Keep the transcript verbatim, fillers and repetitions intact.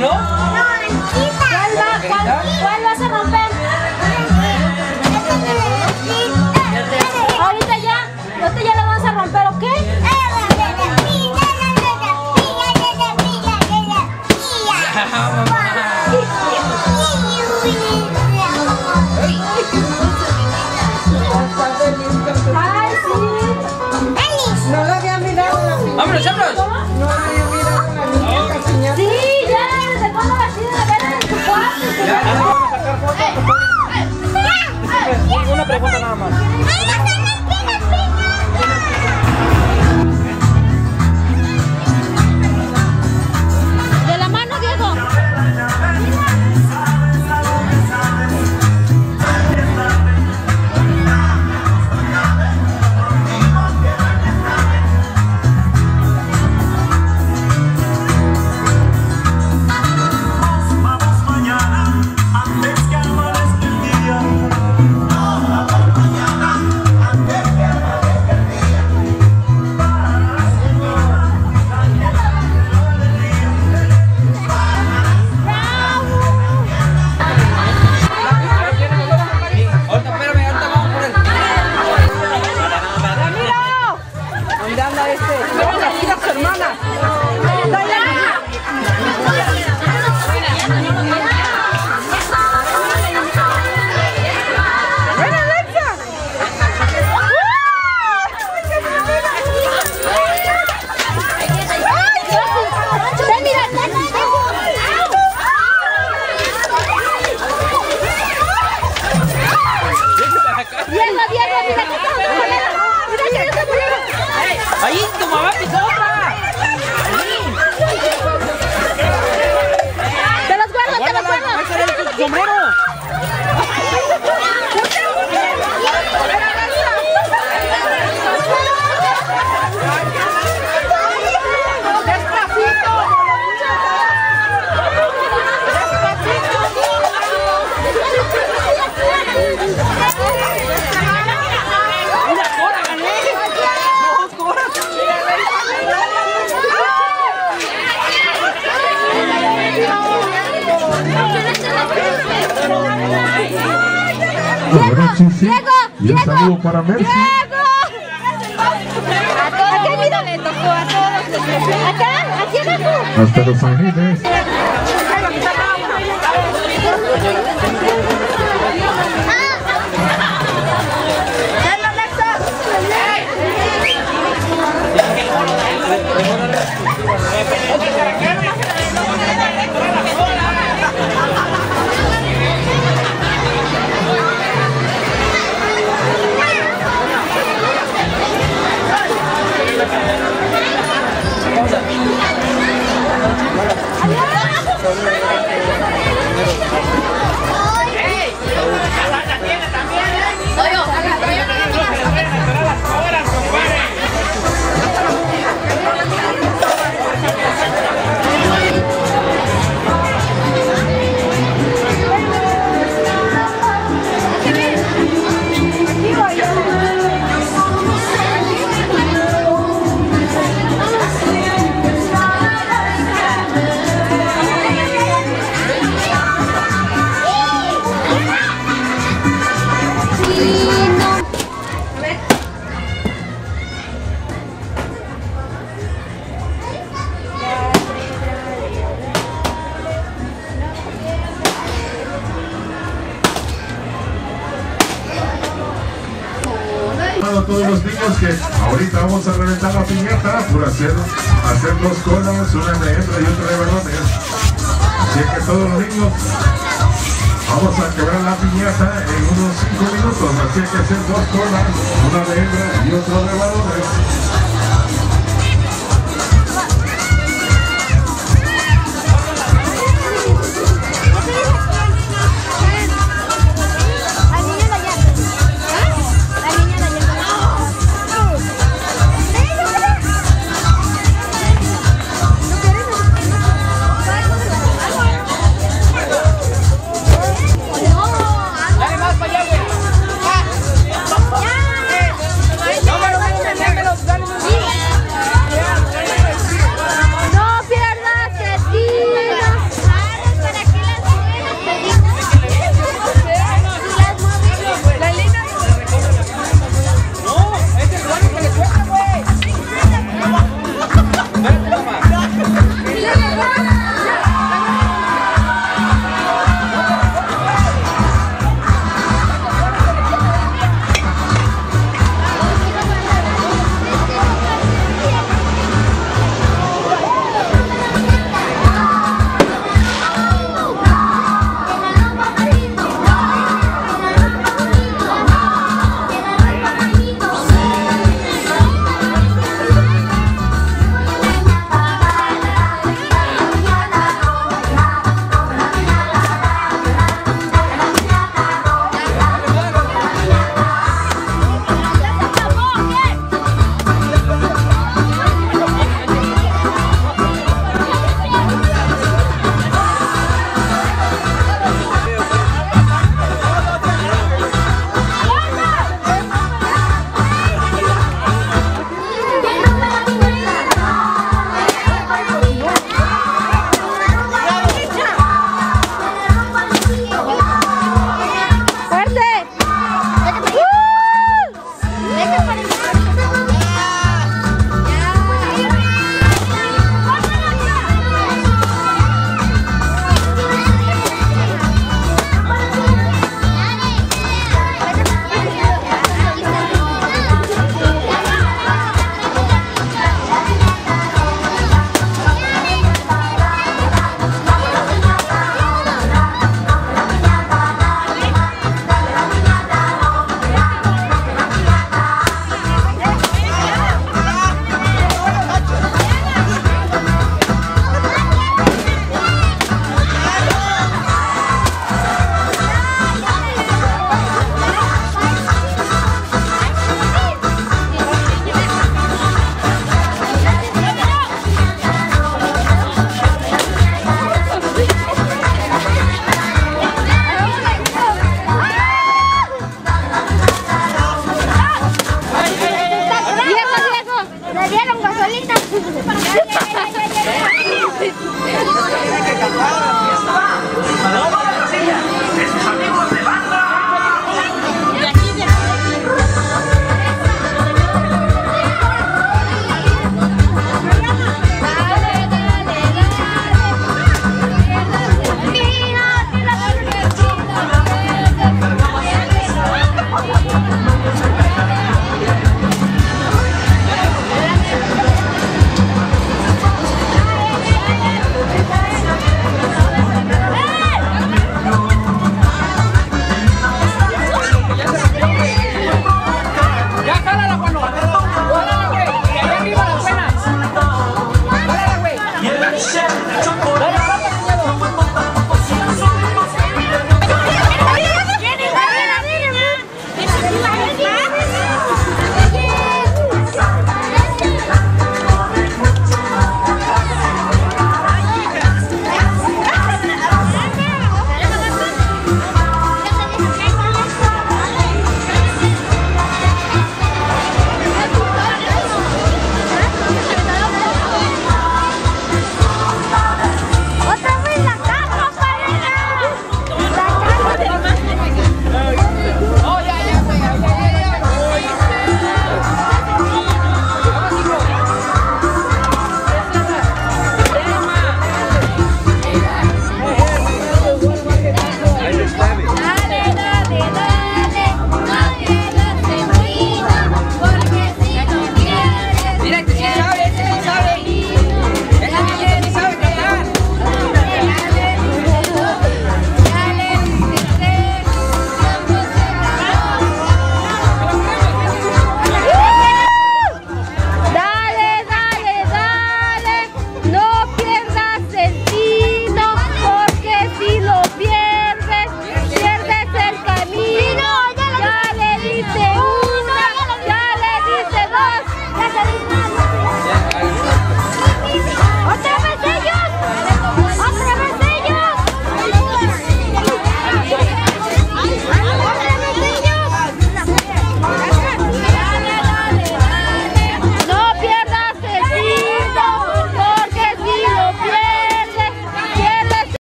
¿No? ¿Cuál, va, cuál, ¿Cuál vas a romper? Ahorita ya, ahorita ya la vas a romper, ¿ok? Ay, sí. No la había mirado la piñata. ¡Vámonos, vámonos! No la había mirado la muñeca piñata. Sí, ya, desde cuándo la tienes de ver en tu cuarto. Una pregunta nada más. De la mano, Diego. ¡Ahí, tu mamá pisó otra! ¡Te los guardo, te los guardo! ¡Ahí sale tu sombrero! Ahora sí, sí. Y un saludo para Mercy. Acá, mira, le tocó a todos. Acá, aquí abajo. Hasta Los Ángeles. A todos los niños que ahorita vamos a reventar la piñata por hacer, hacer dos colas, una de hembra y otra de varones. Así que todos los niños vamos a quebrar la piñata en unos cinco minutos. Así que hacer dos colas, una de hembra y otra de varones.